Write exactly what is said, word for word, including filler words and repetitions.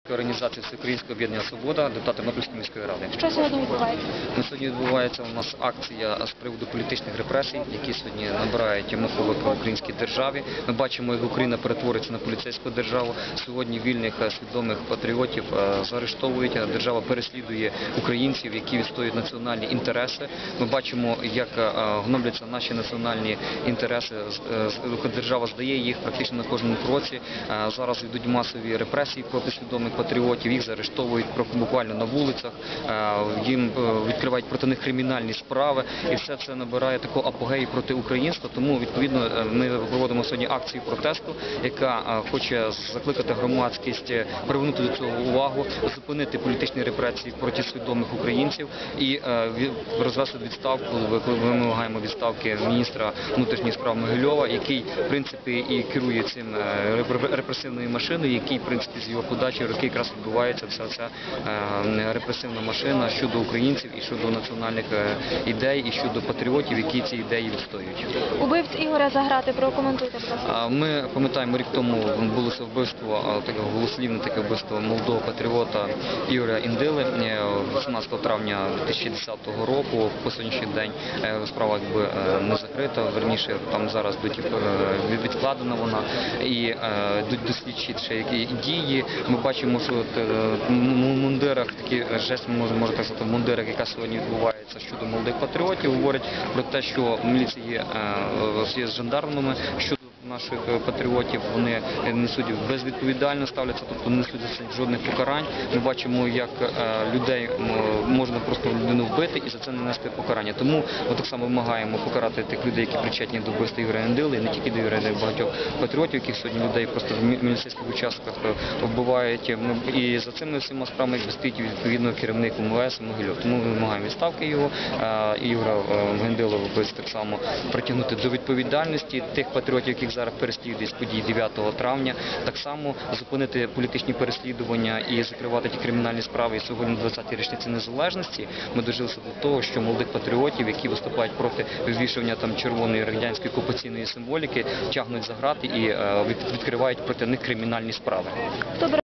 Організація Всеукраїнського об'єднання «Свобода», депутат Тернопільської міської ради. Що сьогодні відбувається? На сьогодні відбувається у нас акція з приводу політичних репресій, які сьогодні набирають маховик в українській державі. Ми бачимо, як Україна перетвориться на поліцейську державу. Сьогодні вільних, свідомих патріотів заарештовують, держава переслідує українців, які відстоюють національні інтереси. Ми бачимо, як гнобляться наші національні інтереси. Держава здає їх практично на кожному кроці. Зараз йдуть масові репресії проти свідомих патріотів, їх заарештовують буквально на вулицях, їм відкривають проти них кримінальні справи, і все це набирає такого апогею проти українства. Тому, відповідно, ми проводимо сьогодні акцію протесту, яка хоче закликати громадськість, привернути до цього увагу, зупинити політичні репресії проти свідомих українців і розвести відставку. Вимагаємо відставки міністра внутрішніх справ Могильова, який, в принципі, і керує цим репресивною машиною, який, в принципі, з його подачі роки якраз відбувається вся ця репресивна машина щодо українців і щодо національних ідей, і щодо патріотів, які ці ідеї відстоюють. Убивць Ігоря Заграти, прокоментуйте, просто. Ми пам'ятаємо, рік тому було вбивство, таке голослівне таке вбивство молодого патріота Ігоря Індили вісімнадцятого травня дві тисячі десятого року. По сьогоднішній день справа якби не закрита, верніше там зараз відкладена вона, і йдуть дослідчі ще які дії. Ми бачимо, що в мундирах, такі жест, можна так сказати, в мундирах, яка сьогодні відбувається щодо молодих патріотів, говорять про те, що міліція є, є з жандармами, що наших патріотів, вони несуть безвідповідально ставляться, тобто не несуть жодних покарань. Ми бачимо, як людей можна просто людину вбити і за це не нести покарання. Тому ми так само вимагаємо покарати тих людей, які причетні до вбивства Ігоря Індили, і не тільки до Ігоря Індили, багатьох патріотів, яких сьогодні людей просто в міліцейських участках вбивають. І за цими всіма справами стоїть відповідно керівник ем ве ес Могильов. Тому ми вимагаємо відставки його, Ігоря Індилу так само притягнути до відповідальності тих патріотів, яких зараз переслідують з подій дев'ятого травня, так само зупинити політичні переслідування і закривати ті кримінальні справи. І сьогодні, двадцятій річниці незалежності, ми дожилися до того, що молодих патріотів, які виступають проти вивішування там червоної радянської окупаційної символіки, тягнуть за грати і відкривають проти них кримінальні справи.